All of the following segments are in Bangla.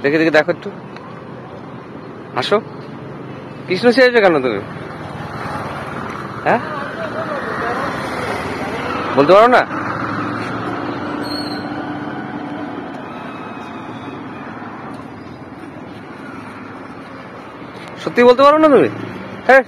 দেখে দেখে দেখো একটু, আসো। কৃষ্ণ চেয়েছো কেন তুমি? হ্যাঁ, বলতে পারো না? সত্যি বলতে পারো না তুমি? হ্যাঁ,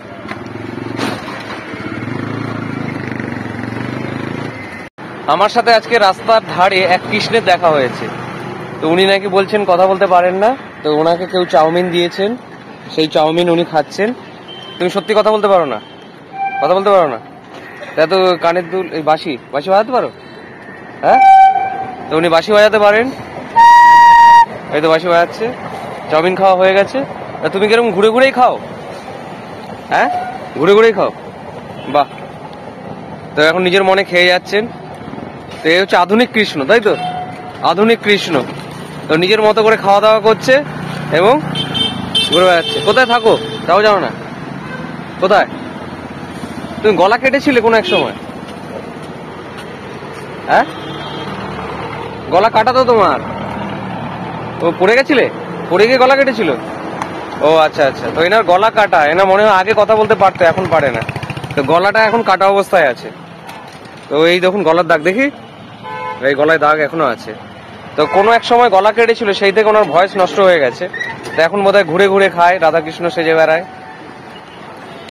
আমার সাথে আজকে রাস্তার ধারে এক কৃষ্ণের দেখা হয়েছে। তো উনি নাকি বলছেন কথা বলতে পারেন না, তো ওনাকে কেউ চাউমিন দিয়েছেন, সেই চাউমিন উনি খাচ্ছেন। তুমি সত্যি কথা বলতে পারো না? কথা বলতে পারো না? তা তো কানের দুল, এই বাঁশি বাজাতে পারো? হ্যাঁ, তো উনি বাঁশি বাজাতে পারেন, এই তো বাঁশি বাজাচ্ছে। চাউমিন খাওয়া হয়ে গেছে। তা তুমি কিরকম ঘুরে ঘুরেই খাও? হ্যাঁ, ঘুরে ঘুরেই খাও, বাহ। তো এখন নিজের মনে খেয়ে যাচ্ছেন। তো এই হচ্ছে আধুনিক কৃষ্ণ, তাই তো? আধুনিক কৃষ্ণ তো নিজের মতো করে খাওয়া দাওয়া করছে এবং ঘুরে বেড়াচ্ছে। কোথায় থাকো তাও জানো না? কোথায়? তুমি গলা কেটেছিলে কোনো এক সময়? হ্যাঁ, গলা কাটা তো তোমার। ও পড়ে গেছিলে? পড়ে গিয়ে গলা কেটেছিল? ও আচ্ছা আচ্ছা। তো এনার গলা কাটা, এনার মনে হয় আগে কথা বলতে পারতো, এখন পারে না। তো গলাটা এখন কাটা অবস্থায় আছে। তো এই দেখুন গলার দাগ, দেখি এই গলায় দাগ এখনো আছে। তো কোনো এক সময় গলা কেটেছিল, সেই থেকে ওনার ভয়েস নষ্ট হয়ে গেছে। তো এখন বোধহয় ঘুরে ঘুরে খায়, রাধাকৃষ্ণ সেজে বেড়ায়।